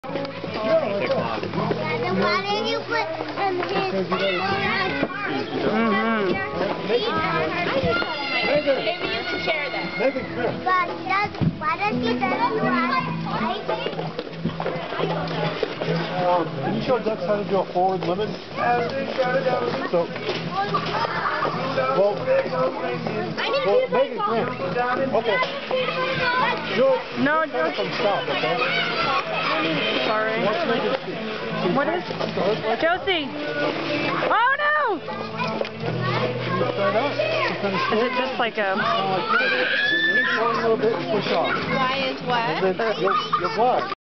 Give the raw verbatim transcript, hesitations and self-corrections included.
Then why did you put um, his Mm-hmm. Maybe you can share that. But does, why does he say that you Um, can you show Dex how to do a forward limit? So, well, well make it clear. Okay. Joe, No, Joe. From stop, okay? Sorry. Let's make it. What is? Josie! Oh no! Start out. Is it just like a... Uh, a little bit and push off. Why is what? And then you'll, you'll glide.